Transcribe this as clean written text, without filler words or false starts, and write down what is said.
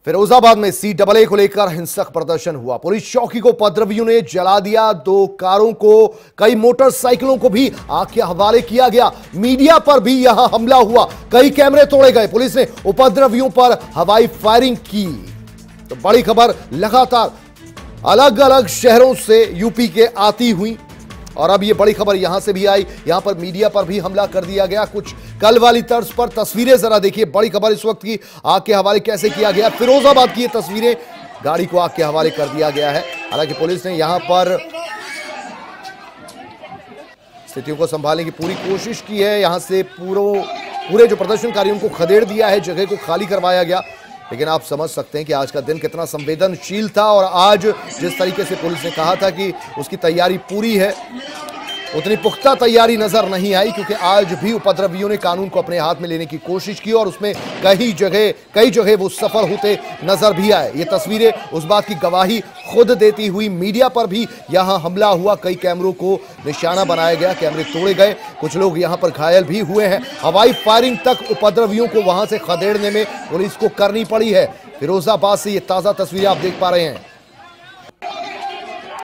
फिरोजाबाद में CAA को लेकर हिंसक प्रदर्शन हुआ। पुलिस चौकी को उपद्रवियों ने जला दिया। 2 कारों को, कई मोटरसाइकिलों को भी आग के हवाले किया गया। मीडिया पर भी यहां हमला हुआ, कई कैमरे तोड़े गए। पुलिस ने उपद्रवियों पर हवाई फायरिंग की। तो बड़ी खबर लगातार अलग अलग शहरों से यूपी के आती हुई, और अब ये बड़ी खबर यहां से भी आई। यहां पर मीडिया पर भी हमला कर दिया गया, कुछ कल वाली तर्ज पर। तस्वीरें जरा देखिए, बड़ी खबर इस वक्त की, आग के हवाले कैसे किया गया। फिरोजाबाद की ये तस्वीरें, गाड़ी को आग के हवाले कर दिया गया है। हालांकि पुलिस ने यहां पर स्थितियों को संभालने की पूरी कोशिश की है। यहां से पूरे जो प्रदर्शनकारियों को खदेड़ दिया है, जगह को खाली करवाया गया। लेकिन आप समझ सकते हैं कि आज का दिन कितना संवेदनशील था, और आज जिस तरीके से पुलिस ने कहा था कि उसकी तैयारी पूरी है, उतनी पुख्ता तैयारी नजर नहीं आई। क्योंकि आज भी उपद्रवियों ने कानून को अपने हाथ में लेने की कोशिश की, और उसमें कई जगह वो सफल होते नजर भी आए। ये तस्वीरें उस बात की गवाही खुद देती हुई। मीडिया पर भी यहां हमला हुआ, कई कैमरों को निशाना बनाया गया, कैमरे तोड़े गए, कुछ लोग यहां पर घायल भी हुए हैं। हवाई फायरिंग तक उपद्रवियों को वहां से खदेड़ने में पुलिस को करनी पड़ी है। फिरोजाबाद से ये ताजा तस्वीरें आप देख पा रहे हैं।